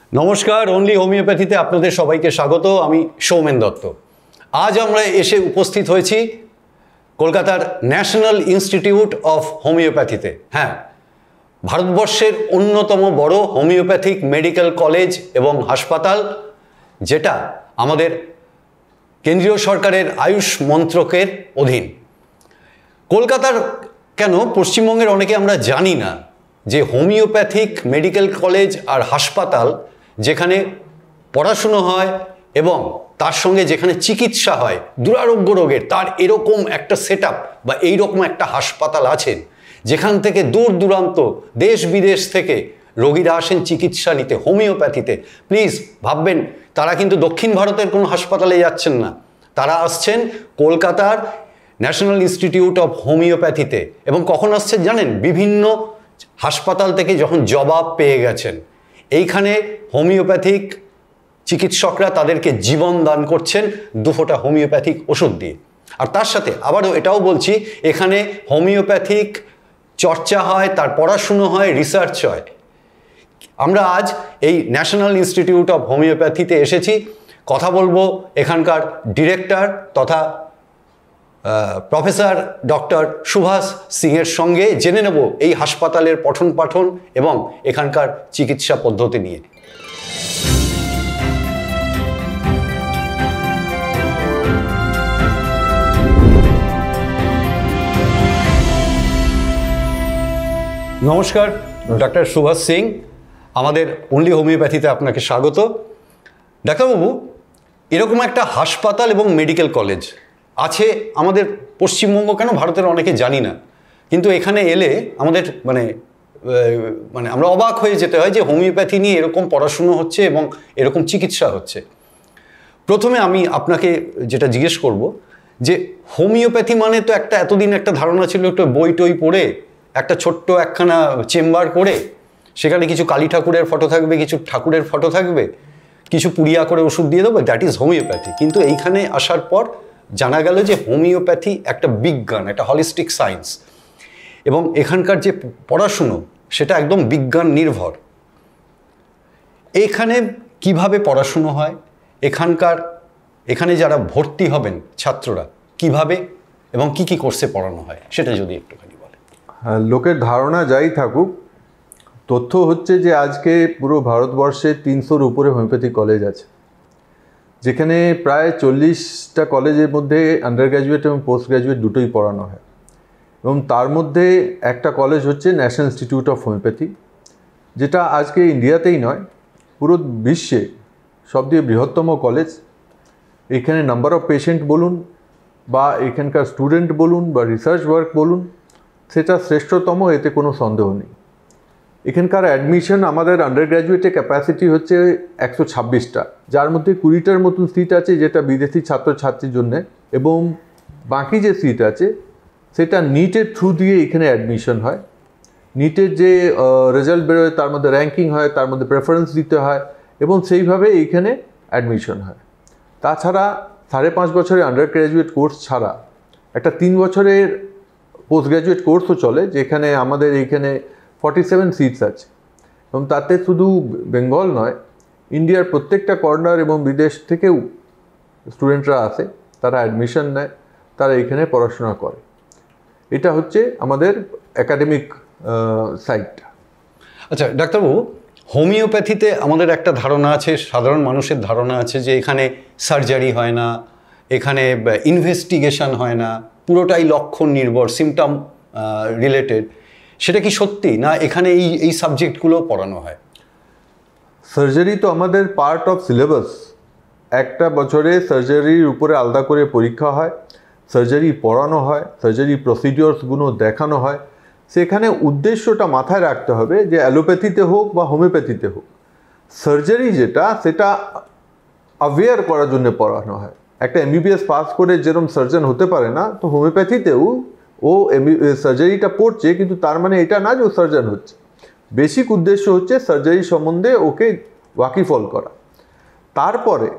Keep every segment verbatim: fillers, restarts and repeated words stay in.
নমস্কার, অনলি হোমিওপ্যাথিতে আপনাদের সবাইকে স্বাগত। আমি সৌমেন দত্ত। আজ আমরা এসে উপস্থিত হয়েছি কলকাতার ন্যাশনাল ইনস্টিটিউট অফ হোমিওপ্যাথিতে। হ্যাঁ, ভারতবর্ষের অন্যতম বড় হোমিওপ্যাথিক মেডিকেল কলেজ এবং হাসপাতাল, যেটা আমাদের কেন্দ্রীয় সরকারের আয়ুষ মন্ত্রকের অধীন। কলকাতার কেন, পশ্চিমবঙ্গের অনেকে আমরা জানি না যে হোমিওপ্যাথিক মেডিকেল কলেজ আর হাসপাতাল যেখানে পড়াশুনো হয় এবং তার সঙ্গে যেখানে চিকিৎসা হয় দুরারোগ্য রোগের, তার এরকম একটা সেট আপ বা এইরকম একটা হাসপাতাল আছেন যেখান থেকে দূর দূরান্ত দেশ বিদেশ থেকে রোগীরা আসেন চিকিৎসা নিতে হোমিওপ্যাথিতে। প্লিজ ভাববেন, তারা কিন্তু দক্ষিণ ভারতের কোনো হাসপাতালে যাচ্ছেন না, তারা আসছেন কলকাতার ন্যাশনাল ইনস্টিটিউট অফ হোমিওপ্যাথিতে। এবং কখন আসছেন জানেন? বিভিন্ন হাসপাতাল থেকে যখন জবাব পেয়ে গেছেন। এইখানে হোমিওপ্যাথিক চিকিৎসকরা তাদেরকে জীবন দান করছেন দু ফোঁটা হোমিওপ্যাথিক ওষুধ দিয়ে। আর তার সাথে আবারও এটাও বলছি, এখানে হোমিওপ্যাথিক চর্চা হয়, তার পড়াশুনো হয়, রিসার্চ হয়। আমরা আজ এই ন্যাশনাল ইনস্টিটিউট অফ হোমিওপ্যাথিতে এসেছি, কথা বলবো এখানকার ডিরেক্টর তথা প্রফেসর ডক্টর সুভাষ সিংয়ের সঙ্গে। জেনে নেব এই হাসপাতালের পঠন পাঠন এবং এখানকার চিকিৎসা পদ্ধতি নিয়ে। নমস্কার ডক্টর সুভাষ সিং, আমাদের অনলি হোমিওপ্যাথিতে আপনাকে স্বাগত। ডাক্তারবাবু, এরকম একটা হাসপাতাল এবং মেডিকেল কলেজ আছে আমাদের পশ্চিমবঙ্গ, কেন ভারতের অনেকে জানি না, কিন্তু এখানে এলে আমাদের মানে মানে আমরা অবাক হয়ে যেতে হয় যে হোমিওপ্যাথি নিয়ে এরকম পড়াশুনো হচ্ছে এবং এরকম চিকিৎসা হচ্ছে। প্রথমে আমি আপনাকে যেটা জিজ্ঞেস করব যে হোমিওপ্যাথি মানে তো একটা এতদিন একটা ধারণা ছিল, একটু বই টই পড়ে একটা ছোট্ট একখানা চেম্বার করে সেখানে কিছু কালী ঠাকুরের ফটো থাকবে, কিছু ঠাকুরের ফটো থাকবে, কিছু পুড়িয়া করে ওষুধ দিয়ে দেবো, দ্যাট ইজ হোমিওপ্যাথি। কিন্তু এইখানে আসার পর জানা গেল যে হোমিওপ্যাথি একটা বিজ্ঞান, একটা হলিস্টিক সায়েন্স, এবং এখানকার যে পড়াশুনো সেটা একদম বিজ্ঞান নির্ভর। এখানে কিভাবে পড়াশুনো হয়, এখানকার এখানে যারা ভর্তি হবেন ছাত্ররা কিভাবে এবং কি কি কোর্সে পড়ানো হয় সেটা যদি একটুখানি বলেন। লোকের ধারণা যাই থাকুক, তথ্য হচ্ছে যে আজকে পুরো ভারতবর্ষে তিনশোর উপরে হোমিওপ্যাথি কলেজ আছে, যেখানে প্রায় চল্লিশটা কলেজের মধ্যে আন্ডার গ্র্যাজুয়েট এবং পোস্ট গ্র্যাজুয়েট দুটোই পড়ানো হয়। এবং তার মধ্যে একটা কলেজ হচ্ছে ন্যাশনাল ইনস্টিটিউট অফ হোমিওপ্যাথি, যেটা আজকে ইন্ডিয়াতেই নয় পুরো বিশ্বে সবথেকে বৃহত্তম কলেজ। এখানে নাম্বার অফ পেশেন্ট বলুন বা এখানকার স্টুডেন্ট বলুন বা রিসার্চ ওয়ার্ক বলুন, সেটা শ্রেষ্ঠতম, এতে কোনো সন্দেহ নেই। এখানকার অ্যাডমিশন আমাদের আন্ডার গ্র্যাজুয়েটের ক্যাপাসিটি হচ্ছে একশো ছাব্বিশটা, যার মধ্যে কুড়িটার মতন সিট আছে যেটা বিদেশি ছাত্রছাত্রীর জন্যে, এবং বাকি যে সিট আছে সেটা নিটের থ্রু দিয়ে এখানে অ্যাডমিশন হয়। নিটের যে রেজাল্ট বেরোয় তার মধ্যে র্যাঙ্কিং হয়, তার মধ্যে প্রেফারেন্স দিতে হয় এবং সেইভাবে এইখানে অ্যাডমিশন হয়। তাছাড়া সাড়ে পাঁচ বছরের আন্ডার গ্র্যাজুয়েট কোর্স ছাড়া একটা তিন বছরের পোস্ট গ্র্যাজুয়েট কোর্সও চলে, যেখানে আমাদের এইখানে ফর্টি সেভেন সিটস আছে। এবং তাতে শুধু বেঙ্গল নয়, ইন্ডিয়ার প্রত্যেকটা কর্নার এবং বিদেশ থেকেও স্টুডেন্টরা আসে, তারা অ্যাডমিশন নেয়, তারা এখানে পড়াশোনা করে। এটা হচ্ছে আমাদের একাডেমিক সাইটটা। আচ্ছা ডাক্তারবাবু, হোমিওপ্যাথিতে আমাদের একটা ধারণা আছে, সাধারণ মানুষের ধারণা আছে যে এখানে সার্জারি হয় না, এখানে ইনভেস্টিগেশন হয় না, পুরোটাই লক্ষণ নির্ভর, সিমটম রিলেটেড। সেটা কি সত্যি, না এখানে এই এই সাবজেক্টগুলো পড়ানো হয়? সার্জারি তো আমাদের পার্ট অফ সিলেবাস। একটা বছরে সার্জারির উপরে আলাদা করে পরীক্ষা হয়, সার্জারি পড়ানো হয়, সার্জারি প্রসিডিওরসগুলো দেখানো হয়। সেখানে উদ্দেশ্যটা মাথায় রাখতে হবে যে অ্যালোপ্যাথিতে হোক বা হোমিওপ্যাথিতে হোক, সার্জারি যেটা সেটা অ্যাওয়্যার করার জন্য পড়ানো হয়। একটা এমবিবিএস পাস করে যেরকম সার্জন হতে পারে না, তো হোমিওপ্যাথিতেও ও সার্জারিটা পড়ছে, কিন্তু তার মানে এটা না যে ও সার্জন হচ্ছে। বেসিক উদ্দেশ্য হচ্ছে সার্জারি সম্বন্ধে ওকে ওয়াকিফল করা। তারপরে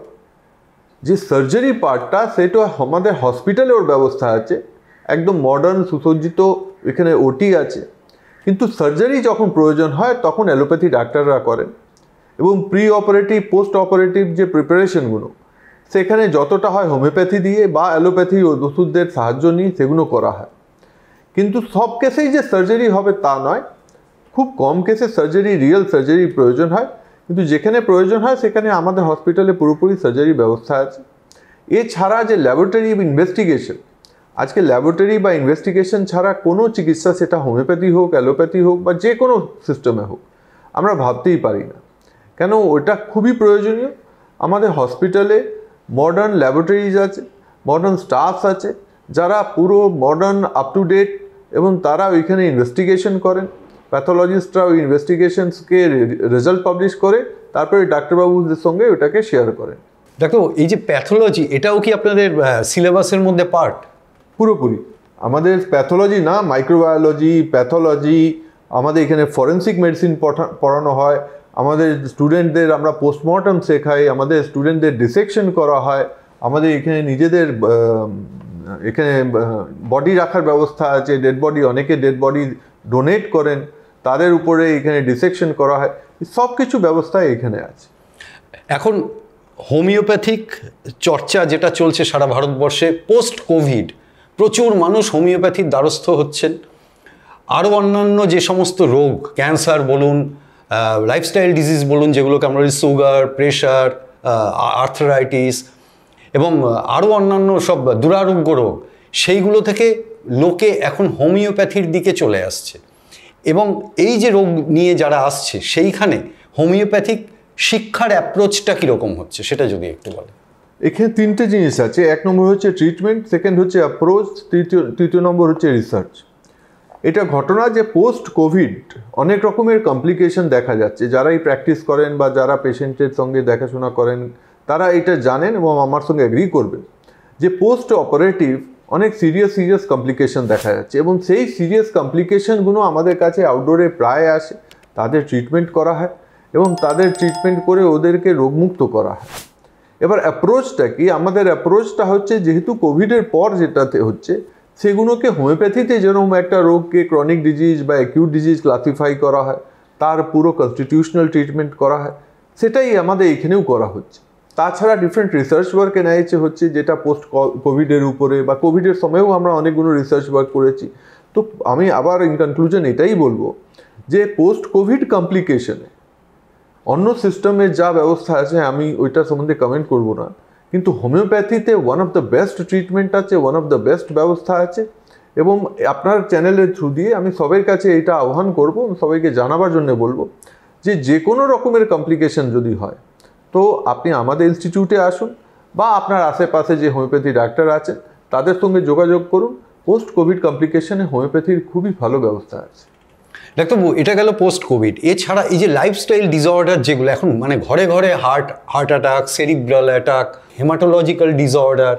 যে সার্জারি পার্টটা, সেটা আমাদের হসপিটালে ওর ব্যবস্থা আছে, একদম মডার্ন সুসজ্জিত, এখানে ওটি আছে। কিন্তু সার্জারি যখন প্রয়োজন হয় তখন অ্যালোপ্যাথি ডাক্তাররা করেন। এবং প্রি অপারেটিভ পোস্ট অপারেটিভ যে প্রিপারেশনগুলো সেখানে যতটা হয় হোমিওপ্যাথি দিয়ে বা অ্যালোপ্যাথি ওষুধদের সাহায্য নিয়ে সেগুলো করা হয়। কিন্তু সব কেসেই যে সার্জারি হবে তা নয়, খুব কম কেসে সার্জারি রিয়েল সার্জারি প্রয়োজন হয়, কিন্তু যেখানে প্রয়োজন হয় সেখানে আমাদের হসপিটালে পুরোপুরি সার্জারি ব্যবস্থা আছে। এছাড়া যে ল্যাবরেটরি ইনভেস্টিগেশন, আজকে ল্যাবরেটরি বা ইনভেস্টিগেশন ছাড়া কোনো চিকিৎসা, সেটা হোমিওপ্যাথি হোক অ্যালোপ্যাথি হোক বা যে কোনো সিস্টেমে হোক, আমরা ভাবতেই পারি না। কেন ওটা খুবই প্রয়োজনীয়। আমাদের হসপিটালে মডার্ন ল্যাবরেটরিজ আছে, মডার্ন স্টাফস আছে যারা পুরো মডার্ন আপ টু ডেট, এবং তারা ওইখানে ইনভেস্টিগেশন করেন। প্যাথোলজিস্টরা ওই ইনভেস্টিগেশনসকে রেজাল্ট পাবলিশ করে তারপরে ডাক্তারবাবুদের সঙ্গে ওটাকে শেয়ার করেন। ডাক্তার, এই যে প্যাথোলজি, এটাও কি আপনাদের সিলেবাসের মধ্যে পার্ট? পুরোপুরি আমাদের প্যাথোলজি না, মাইক্রোবায়োলজি, প্যাথোলজি, আমাদের এখানে ফরেন্সিক মেডিসিন পড়ানো হয়, আমাদের স্টুডেন্টদের আমরা পোস্টমর্টম শেখাই, আমাদের স্টুডেন্টদের ডিসেকশন করা হয়, আমাদের এখানে নিজেদের এখানে বডি রাখার ব্যবস্থা আছে, ডেড বডি, অনেকে ডেড বডি ডোনেট করেন, তাদের উপরে এখানে ডিসেকশন করা হয়, সব কিছু ব্যবস্থা এখানে আছে। এখন হোমিওপ্যাথিক চর্চা যেটা চলছে সারা ভারতবর্ষে পোস্ট কোভিড, প্রচুর মানুষ হোমিওপ্যাথির দ্বারস্থ হচ্ছেন। আরও অন্যান্য যে সমস্ত রোগ, ক্যান্সার বলুন, লাইফস্টাইল ডিজিজ বলুন, যেগুলোকে আমরা সুগার, প্রেশার, আর্থ্রাইটিস এবং আরও অন্যান্য সব দুরারোগ্য রোগ, সেইগুলো থেকে লোকে এখন হোমিওপ্যাথির দিকে চলে আসছে। এবং এই যে রোগ নিয়ে যারা আসছে, সেইখানে হোমিওপ্যাথিক শিক্ষার অ্যাপ্রোচটা কীরকম হচ্ছে সেটা যদি একটু বলেন। এখানে তিনটে জিনিস আছে। এক নম্বর হচ্ছে ট্রিটমেন্ট, সেকেন্ড হচ্ছে অ্যাপ্রোচ, তৃতীয় তৃতীয় নম্বর হচ্ছে রিসার্চ। এটা ঘটনা যে পোস্ট কোভিড অনেক রকমের কমপ্লিকেশন দেখা যাচ্ছে। যারাই প্র্যাকটিস করেন বা যারা পেশেন্টের সঙ্গে দেখাশোনা করেন তারা এটা জানেন এবং আমার সঙ্গে এগ্রি করবেন যে পোস্ট অপারেটিভ অনেক সিরিয়াস সিরিয়াস কমপ্লিকেশন দেখা যাচ্ছে, এবং সেই সিরিয়াস কমপ্লিকেশনগুলো আমাদের কাছে আউটডোরে প্রায় আসে। তাদের ট্রিটমেন্ট করা হয় এবং তাদের ট্রিটমেন্ট করে ওদেরকে রোগমুক্ত করা হয়। এবার অ্যাপ্রোচটা কি? আমাদের অ্যাপ্রোচটা হচ্ছে, যেহেতু কোভিডের পর যেটাতে হচ্ছে, সেগুলোকে হোমিওপ্যাথিতে যেরকম একটা রোগকে ক্রনিক ডিজিজ বা অ্যাকিউট ডিজিজ ক্লাসিফাই করা হয়, তার পুরো কনস্টিটিউশনাল ট্রিটমেন্ট করা হয়, সেটাই আমাদের এখানেও করা হচ্ছে। তাছাড়া ডিফারেন্ট রিসার্চ ওয়ার্ক এনআইএইচে হচ্ছে, যেটা পোস্ট কোভিডের উপরে বা কোভিডের সময়েও আমরা অনেকগুলো রিসার্চ ওয়ার্ক করেছি। তো আমি আবার ইন কনক্লুশন এটাই বলবো যে পোস্ট কোভিড কমপ্লিকেশনে অন্য সিস্টেমের যা ব্যবস্থা আছে আমি ওইটা সম্বন্ধে কমেন্ট করব না, কিন্তু হোমিওপ্যাথিতে one of the best treatment আছে, ওয়ান অফ দ্য বেস্ট ব্যবস্থা আছে। এবং আপনার চ্যানেলের থ্রু দিয়ে আমি সবার কাছে এটা আহ্বান করব, সবাইকে জানাবার জন্য বলবো যে যে কোনো রকমের কমপ্লিকেশন যদি হয় তো আপনি আমাদের ইনস্টিটিউটে আসুন, বা আপনার আশেপাশে যে হোমিওপ্যাথি ডাক্তার আছেন তাদের সঙ্গে যোগাযোগ করুন। পোস্ট কোভিড কমপ্লিকেশনে হোমিওপ্যাথির খুবই ভালো ব্যবস্থা আছে। ডাক্তারবাবু, এটা গেল পোস্ট কোভিড। এছাড়া এই যে লাইফস্টাইল ডিসঅর্ডার যেগুলো এখন মানে ঘরে ঘরে heart heart attack, cerebral attack, haematological disorder,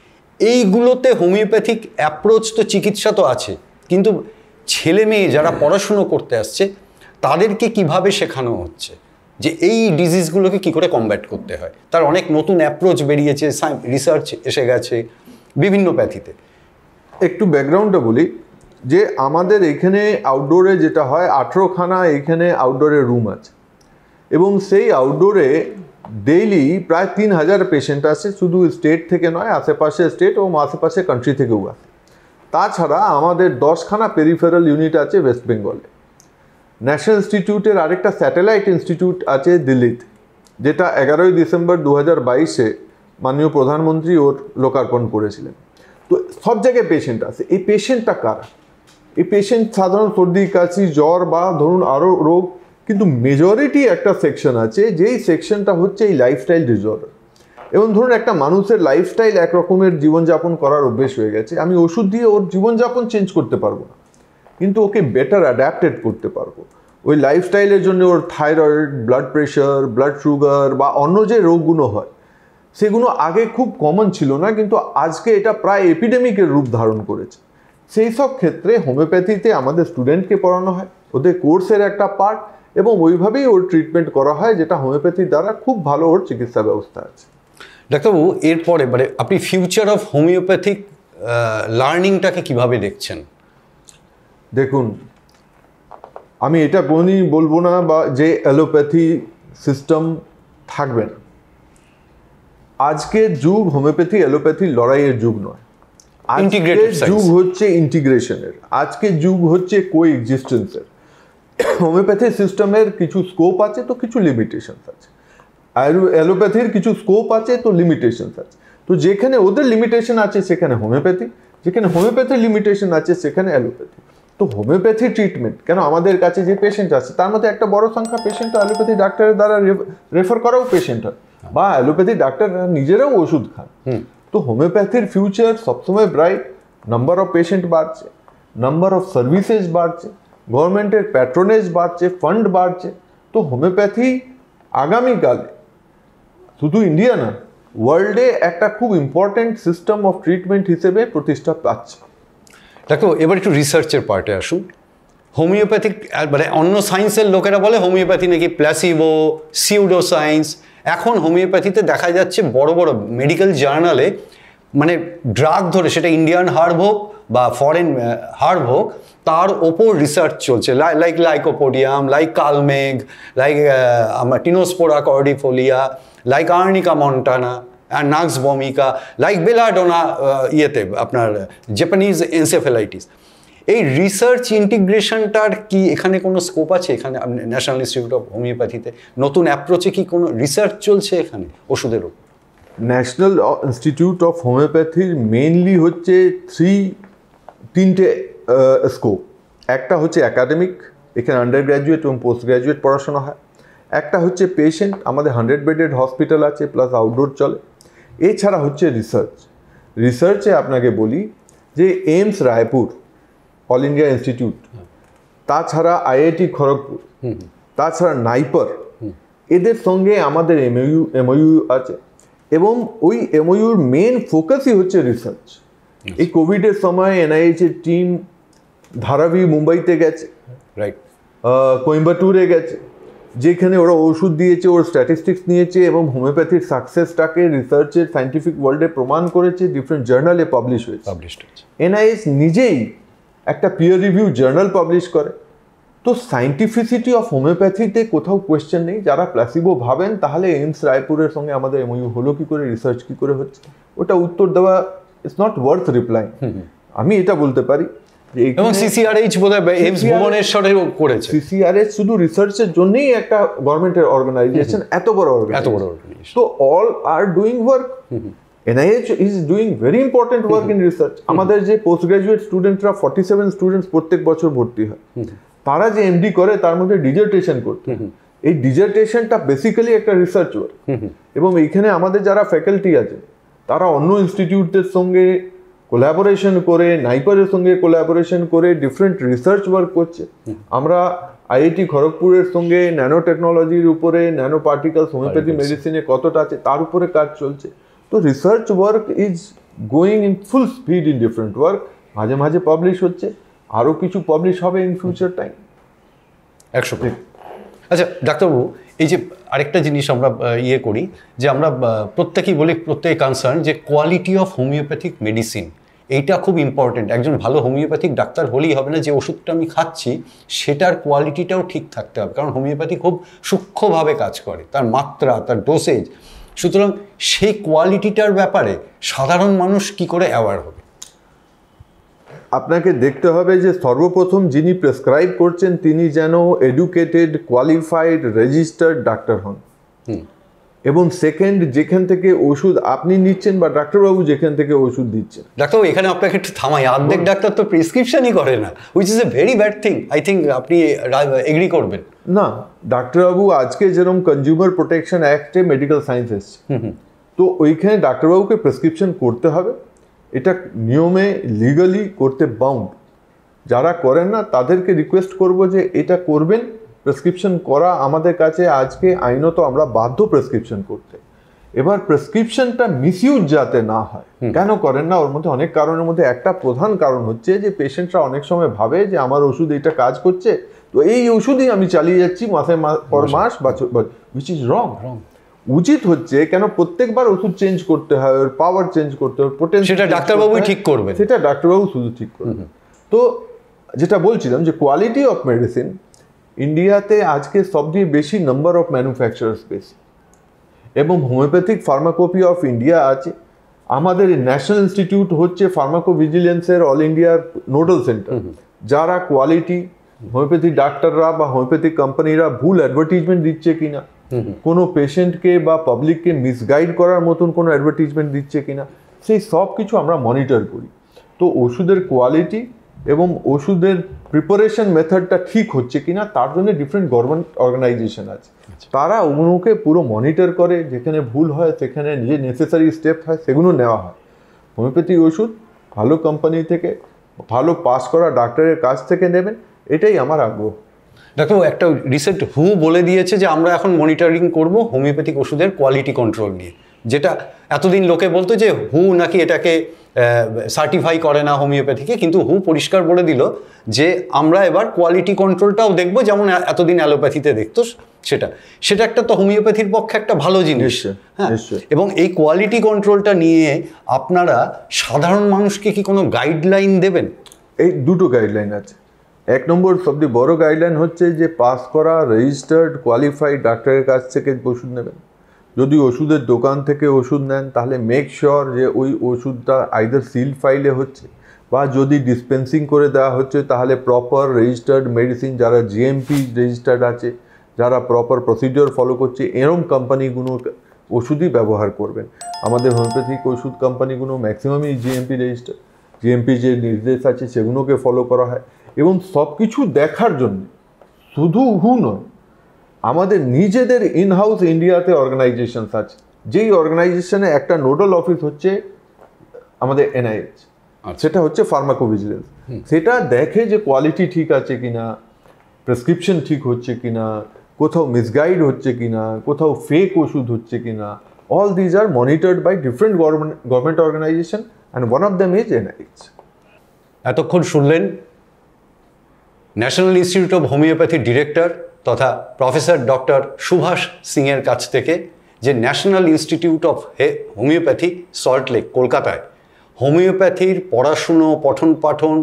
এইগুলোতে হোমিওপ্যাথিক অ্যাপ্রোচ তো চিকিৎসা তো আছে, কিন্তু ছেলে মেয়ে যারা পড়াশুনো করতে আসছে তাদেরকে কিভাবে শেখানো হচ্ছে যে এই ডিজিজগুলোকে কি করে কমব্যাট করতে হয়? তার অনেক নতুন অ্যাপ্রোচ বেরিয়েছে, রিসার্চ এসে গেছে বিভিন্ন প্যাথিতে। একটু ব্যাকগ্রাউন্ডটা বলি যে আমাদের এখানে আউটডোরে যেটা হয়, আঠেরোখানা এখানে আউটডোরে রুম আছে, এবং সেই আউটডোরে ডেইলি প্রায় তিন হাজার পেশেন্ট আসে, শুধু স্টেট থেকে নয়, আশেপাশে স্টেট এবং আশেপাশে কান্ট্রি থেকেও আসে। তাছাড়া আমাদের দশখানা পেরিফেরাল ইউনিট আছে ওয়েস্ট বেঙ্গলে। ন্যাশনাল ইনস্টিটিউটের আরেকটা স্যাটেলাইট ইনস্টিটিউট আছে দিল্লিতে, যেটা এগারোই ডিসেম্বর দু হাজার বাইশে মাননীয় প্রধানমন্ত্রী ওর লোকার্পণ করেছিলেন। তো সব জায়গায় পেশেন্ট আছে। এই পেশেন্টটা কারা? এই পেশেন্ট সাধারণ সর্দি, কাশি, জ্বর বা ধরুন আরও রোগ, কিন্তু মেজরিটি একটা সেকশন আছে যেই সেকশনটা হচ্ছে এই লাইফস্টাইল ডিসঅর্ডার। এবং ধরুন একটা মানুষের লাইফস্টাইল এক রকমের জীবনযাপন করার অভ্যেস হয়ে গেছে, আমি ওষুধ দিয়ে ওর জীবনযাপন চেঞ্জ করতে পারবো না, কিন্তু ওকে বেটার অ্যাডাপ্টেড করতে পারবো। ওই লাইফস্টাইলের জন্য ওর thyroid, blood pressure, blood sugar বা অন্য যে রোগগুলো হয় সেগুলো আগে খুব কমন ছিল না, কিন্তু আজকে এটা প্রায় এপিডেমিকের রূপ ধারণ করেছে। সেই সব ক্ষেত্রে হোমিওপ্যাথিতে আমাদের স্টুডেন্টকে পড়ানো হয়, ওদের কোর্সের একটা পার্ট, এবং ওইভাবেই ওর ট্রিটমেন্ট করা হয়, যেটা হোমিওপ্যাথির দ্বারা খুব ভালো ওর চিকিৎসা ব্যবস্থা আছে। ডাক্তারবাবু, এরপরে মানে আপনি ফিউচার অফ হোমিওপ্যাথিক লার্নিংটাকে কিভাবে দেখছেন? দেখুন, আমি এটা কোনোদিনই বলবো না বা যে অ্যালোপ্যাথি সিস্টেম থাকবে না। আজকের যুগ হোমিওপ্যাথি অ্যালোপ্যাথি লড়াইয়ের যুগ নয়, আজকের যুগ হচ্ছে ইন্টিগ্রেশনের, আজকের যুগ হচ্ছে কো এক্সিস্টেন্সের। হোমিওপ্যাথি সিস্টেমের কিছু স্কোপ আছে তো কিছু লিমিটেশন আছে, অ্যালোপ্যাথির কিছু স্কোপ আছে তো লিমিটেশন আছে। তো যেখানে ওদের লিমিটেশন আছে সেখানে হোমিওপ্যাথি, যেখানে হোমিওপ্যাথির লিমিটেশন আছে সেখানে অ্যালোপ্যাথি। তো হোমিওপ্যাথি ট্রিটমেন্ট কেন, আমাদের কাছে যে পেশেন্ট আছে তার মধ্যে একটা বড় সংখ্যা পেশেন্ট অ্যালোপ্যাথি ডাক্তারের দ্বারা রেফার করাও পেশেন্ট হয়, বা অ্যালোপ্যাথি ডাক্তাররা নিজেরাও ওষুধ খান। তো হোমিওপ্যাথির ফিউচার সবসময় ব্রাইট, নাম্বার অফ পেশেন্ট বাড়ছে, নাম্বার অফ সার্ভিসেস বাড়ছে, গভর্নমেন্টের প্যাট্রোনেজ বাড়ছে, ফান্ড বাড়ছে। তো হোমিওপ্যাথি আগামীকালে শুধু ইন্ডিয়া না, ওয়ার্ল্ডে একটা খুব ইম্পর্টেন্ট সিস্টেম অফ ট্রিটমেন্ট হিসেবে প্রতিষ্ঠা পাচ্ছে। দেখো এবার একটু রিসার্চের পার্টে আসুন। হোমিওপ্যাথিক মানে অন্য সায়েন্সের লোকেরা বলে হোমিওপ্যাথি নাকি প্ল্যাসিবো, সিউডো সায়েন্স। এখন হোমিওপ্যাথিতে দেখা যাচ্ছে বড় বড় মেডিকেল জার্নালে মানে ড্রাগ ধরে, সেটা ইন্ডিয়ান হার্ব হোক বা ফরেন হার্ব হোক, তার ওপর রিসার্চ চলছে, like lycopodium, like kalmegh, like tinospora cordifolia, like arnica montana, nux vomica, like belladonna ইয়েতে আপনার জাপানিজ এনসেফেলাইটিস। এই রিসার্চ ইন্টিগ্রেশনটার কি এখানে কোনো স্কোপ আছে? এখানে ন্যাশনাল ইনস্টিটিউট অফ হোমিওপ্যাথিতে নতুন অ্যাপ্রোচে কি কোনো রিসার্চ চলছে এখানে ওষুধের ওপর? ন্যাশনাল ইনস্টিটিউট অফ হোমিওপ্যাথির মেইনলি হচ্ছে থ্রি তিনটে স্কোপ। একটা হচ্ছে একাডেমিক, এখানে আন্ডার গ্র্যাজুয়েট এবং পোস্ট গ্র্যাজুয়েট পড়াশোনা হয়। একটা হচ্ছে পেশেন্ট, আমাদের হান্ড্রেড বেডেড হসপিটাল আছে প্লাস আউটডোর চলে। এছাড়া হচ্ছে রিসার্চ। রিসার্চে আপনাকে বলি যে AIIMS Raipur, all India institute, তাছাড়া আইআইটি খড়গপুর, তাছাড়া নাইপার, এদের সঙ্গে আমাদের এমওইউ এমওইউ আছে এবং ওই এমওইউর মেন ফোকাসই হচ্ছে রিসার্চ। এই কোভিডের সময় এনআইএইচের টিম ধারাবি মুম্বাইতে গেছে, রাইট, কোয়েম্বাটুরে গেছে, যেখানে ওরা ওষুধ দিয়েছে, ওর স্ট্যাটিস্টিক্স নিয়েছে এবং হোমিওপ্যাথির সাকসেসটাকে রিসার্চের সায়েন্টিফিক ওয়ার্ল্ডে প্রমাণ করেছে, ডিফারেন্ট জার্নালে পাবলিশ হয়েছে। এনআইএইচ নিজেই একটা পিয়ার রিভিউ জার্নাল পাবলিশ করে। তো সায়েন্টিফিসিটি অফ হোমিওপ্যাথিতে কোথাও কোয়েশ্চেন নেই। যারা প্ল্যাসিবো ভাবেন তাহলে এইমস রায়পুরের সঙ্গে আমাদের এমওইউ হলো কি করে, রিসার্চ কি করে হচ্ছে, ওটা উত্তর দেওয়া ইটস নট ওয়ার্থ রিপ্লাই। আমি এটা বলতে পারি এবং সিসিআরএইচ বোধহয় এইমস ভুবনেশ্বরে করেছে। সিসিআরএইচ শুধু রিসার্চের জন্যই একটা গভর্নমেন্টের অর্গানাইজেশন, এত বড় এত বড় অর্গানাইজেশন। তো all are doing work. NIH is doing very important work in research. আমাদের যে পোস্ট গ্রাজুয়েট স্টুডেন্টরা ফর্টি সেভেন স্টুডেন্টস প্রত্যেক বছর ভর্তি হয়, তারা যে এমডি করে তার মধ্যে ডিজার্টেশন করতে, এই ডিজার্টেশনটা বেসিক্যালি একটা রিসার্চ ওয়ার্ক। এবং এইখানে আমাদের যারা ফ্যাকাল্টি আছে তারা অন্য ইনস্টিটিউটদের সঙ্গে কোলাবোরেশন করে, নাইপারের সঙ্গে কোলাবোরেশন করে ডিফারেন্ট রিসার্চ ওয়ার্ক করছে। আমরা আইআইটি খড়গপুরের সঙ্গে ন্যানো টেকনোলজির উপরে, ন্যানো পার্টিকেলস হোমিওপ্যাথি মেডিসিনে কতটা আছে তার উপরে কাজ চলছে। তো research work is going in full speed in different work. মাঝে মাঝে পাবলিশ হচ্ছে, আরও কিছু পাবলিশ হবে ইন ফিউচার টাইম। একশো। আচ্ছা ডাক্তারবাবু, এই যে আরেকটা জিনিস আমরা ইয়ে করি যে আমরা প্রত্যেকেই বলি, প্রত্যেকে কনসার্ন যে কোয়ালিটি অফ হোমিওপ্যাথিক মেডিসিন, এইটা খুব ইম্পর্টেন্ট। একজন ভালো হোমিওপ্যাথিক ডাক্তার হলেই হবে না, যে ওষুধটা আমি খাচ্ছি সেটার কোয়ালিটিটাও ঠিক থাকতে হবে, কারণ হোমিওপ্যাথি খুব সূক্ষ্মভাবে কাজ করে, তার মাত্রা, তার ডোসেজ। সুতরাং সেই কোয়ালিটিটার ব্যাপারে সাধারণ মানুষ কি করে অ্যাওয়ার হবে? আপনাকে দেখতে হবে যে সর্বপ্রথম যিনি প্রেসক্রাইব করছেন তিনি যেন এডুকেটেড, কোয়ালিফাইড, রেজিস্টার্ড ডাক্তার হন। এবং সেকেন্ড, যেখান থেকে ওষুধ আপনি নিচ্ছেন বা ডাক্তারবাবু যেখান থেকে ওষুধ দিচ্ছেন। ডাক্তারবাবু এখানে আপনাকে একটু থামাই, অর্ধেক ডাক্তার তো প্রেসক্রিপশনই করে না, which is a very bad thing. I think আপনি এগ্রি করবেন। না, ডাক্তারবাবু আজকে যেরকম কনজিউমার প্রোটেকশন অ্যাক্টে মেডিকেল সায়েন্স এসছে, তো ওইখানে ডাক্তারবাবুকে প্রেসক্রিপশন করতে হবে, এটা নিয়মে লিগালি করতে বাউন্ড। যারা করেন না তাদেরকে রিকোয়েস্ট করব যে এটা করবেন, প্রেসক্রিপশন করা আমাদের কাছে আজকে আইনত আমরা বাধ্য প্রেসক্রিপশন করতে। এবার প্রেসক্রিপশনটা মিসইউজ যাতে না হয়, কেন করেন না, ওর মধ্যে অনেক কারণের মধ্যে একটা প্রধান কারণ হচ্ছে যে পেশেন্টরা অনেক সময় ভাবে যে আমার ওষুধ এটা কাজ করছে, তো এই ওষুধই আমি চালিয়ে যাচ্ছি মাসে পর মাস, হুইচ ইজ রং। উচিত হচ্ছে কেন প্রত্যেকবার ওষুধ চেঞ্জ করতে হয়, ওর পাওয়ার চেঞ্জ করতে হয়, পোটেনশিয়াল, সেটা ডাক্তারবাবুই ঠিক করবে, সেটা ডাক্তারবাবু শুধু ঠিক করবে। তো যেটা বলছিলাম যে কোয়ালিটি অফ মেডিসিন ইন্ডিয়াতে আজকে সবচেয়ে বেশি নাম্বার অফ ম্যানুফ্যাকচারার্স বেশি, এবং হোমিওপ্যাথিক ফার্মাকোপি অফ ইন্ডিয়া আছে। আমাদের ন্যাশনাল ইনস্টিটিউট হচ্ছে ফার্মাকোভিজিলেন্সের অল ইন্ডিয়ার নোডাল সেন্টার, যারা কোয়ালিটি হোমিওপ্যাথি ডাক্তাররা বা হোমিওপ্যাথিক কোম্পানিরা ভুল অ্যাডভার্টিজমেন্ট দিচ্ছে কিনা, কোনো পেশেন্টকে বা পাবলিককে মিসগাইড করার মতন কোনো অ্যাডভার্টিজমেন্ট দিচ্ছে কিনা, সেই সব কিছু আমরা মনিটর করি। তো ওষুধের কোয়ালিটি এবং ওষুধের প্রিপারেশন মেথডটা ঠিক হচ্ছে কিনা তার জন্য ডিফারেন্ট গভর্নমেন্ট অর্গানাইজেশন আছে, তারা ওগুলোকে পুরো মনিটর করে, যেখানে ভুল হয় সেখানে যে নেসেসারি স্টেপ হয় সেগুলো নেওয়া হয়। হোমিওপ্যাথি ওষুধ ভালো কোম্পানি থেকে, ভালো পাস করা ডাক্তারের কাছ থেকে নেবেন, এটাই আমার আগ্রহ। ডাক্তারবাবু, একটা রিসেন্ট হু বলে দিয়েছে যে আমরা এখন মনিটরিং করব হোমিওপ্যাথিক ওষুধের কোয়ালিটি কন্ট্রোল নিয়ে, যেটা এতদিন লোকে বলতো যে হু নাকি এটাকে সার্টিফাই করে না হোমিওপ্যাথিকে, কিন্তু হু পরিষ্কার বলে দিল যে আমরা এবার কোয়ালিটি কন্ট্রোলটাও দেখবো, যেমন এতদিন অ্যালোপ্যাথিতে দেখতো সেটা সেটা একটা তো হোমিওপ্যাথির পক্ষে একটা ভালো জিনিস। হ্যাঁ, এবং এই কোয়ালিটি কন্ট্রোলটা নিয়ে আপনারা সাধারণ মানুষকে কি কোনো গাইডলাইন দেবেন? এই দুটো গাইডলাইন আছে। এক নম্বর সবচেয়ে বড় গাইডলাইন হচ্ছে যে পাস করা রেজিস্টার্ড কোয়ালিফাইড ডাক্তারের কাছ থেকে ওষুধ নেবেন। যদি ওষুধের দোকান থেকে ওষুধ নেন তাহলে মেক শিওর যে ওই ওষুধটা আইদার সিল ফাইলে হচ্ছে, বা যদি ডিসপেন্সিং করে দেওয়া হচ্ছে তাহলে প্রপার রেজিস্টার্ড মেডিসিন, যারা জিএমপি রেজিস্টার্ড আছে, যারা প্রপার প্রসিডিওর ফলো করছে, এরম কোম্পানিগুলো ওষুধই ব্যবহার করবেন। আমাদের হোমিওপ্যাথিক ওষুধ কোম্পানিগুলো ম্যাক্সিমামই জিএমপি রেজিস্টার, জিএমপি যে নির্দেশ আছে সেগুলোকে ফলো করা হয়। এবং সব কিছু দেখার জন্য শুধু হু নয়, আমাদের নিজেদের ইনহাউস ইন্ডিয়াতে অর্গানাইজেশনস আছে, যেই অর্গানাইজেশনে একটা নোডাল অফিস হচ্ছে আমাদের এনআইএইচ, সেটা হচ্ছে ফার্মাকোভিজিলেন্স। সেটা দেখে যে কোয়ালিটি ঠিক আছে কিনা, প্রেসক্রিপশন ঠিক হচ্ছে কিনা, কোথাও মিসগাইড হচ্ছে কিনা, কোথাও ফেক ওষুধ হচ্ছে কিনা। All these are monitored by different government government organisation and one of them is NIH. এতক্ষণ শুনলেন ন্যাশনাল ইনস্টিটিউট অফ হোমিওপ্যাথির ডিরেক্টর তথা প্রফেসর ডক্টর সুভাষ সিংয়ের কাছ থেকে যে national institute of homoeopathy Salt Lake কলকাতায় হোমিওপ্যাথির পড়াশুনো, পঠন পাঠন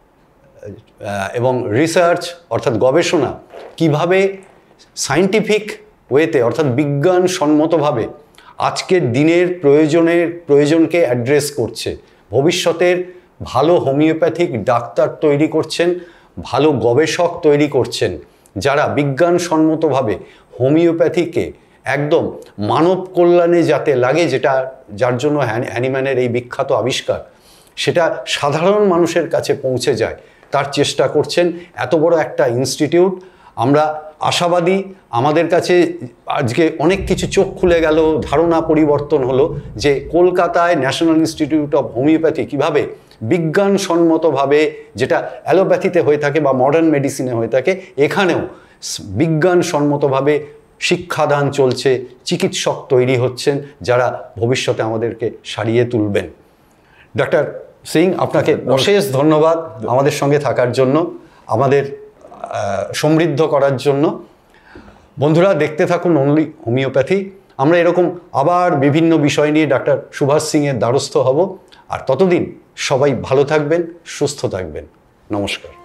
এবং রিসার্চ অর্থাৎ গবেষণা কিভাবে সায়েন্টিফিক ওয়েতে অর্থাৎ বিজ্ঞানসম্মতভাবে আজকের দিনের প্রয়োজনের প্রয়োজনকে অ্যাড্রেস করছে, ভবিষ্যতের ভালো হোমিওপ্যাথিক ডাক্তার তৈরি করছেন, ভালো গবেষক তৈরি করছেন, যারা বিজ্ঞানসম্মতভাবে হোমিওপ্যাথিকে একদম মানব কল্যাণে যাতে লাগে, যেটা যার জন্য হ্যানিম্যানের এই বিখ্যাত আবিষ্কার, সেটা সাধারণ মানুষের কাছে পৌঁছে যায় তার চেষ্টা করছেন এত বড় একটা ইনস্টিটিউট। আমরা আশাবাদী, আমাদের কাছে আজকে অনেক কিছু চোখ খুলে গেল, ধারণা পরিবর্তন হলো যে কলকাতায় ন্যাশনাল ইনস্টিটিউট অফ হোমিওপ্যাথি কীভাবে বিজ্ঞানসম্মতভাবে, যেটা অ্যালোপ্যাথিতে হয়ে থাকে বা মডার্ন মেডিসিনে হয়ে থাকে, এখানেও বিজ্ঞানসম্মতভাবে শিক্ষাদান চলছে, চিকিৎসক তৈরি হচ্ছেন যারা ভবিষ্যতে আমাদেরকে সারিয়ে তুলবেন। ডক্টর সিং, আপনাকে অশেষ ধন্যবাদ আমাদের সঙ্গে থাকার জন্য, আমাদের সমৃদ্ধ করার জন্য। বন্ধুরা, দেখতে থাকুন অনলি হোমিওপ্যাথি। আমরা এরকম আবার বিভিন্ন বিষয় নিয়ে ডক্টর সুভাষ সিংয়ের দ্বারস্থ হব। আর ততদিন সবাই ভালো থাকবেন, সুস্থ থাকবেন। নমস্কার।